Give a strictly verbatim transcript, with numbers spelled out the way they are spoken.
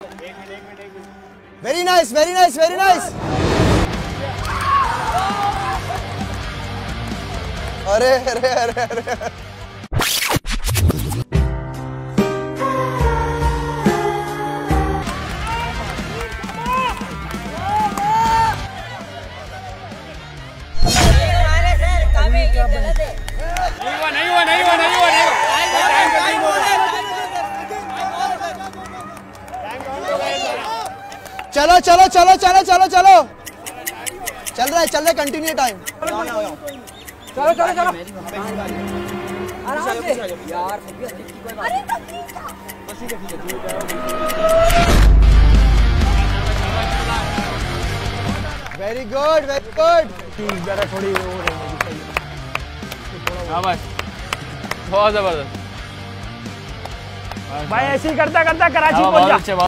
Very nice, very nice, very nice. अरे अरे अरे अरे नहीं हुआ नहीं हुआ नहीं हुआ नहीं हुआ नहीं चलो चलो चलो चलो चलो चलो चल रहा है चल रहा है कंटिन्यू टाइम। चलो चलो चलो आराम से यार। Very good very good. जरा थोड़ी और बहुत जबरदस्त भाई, ऐसे ही करता करता कराची पहुंच जा।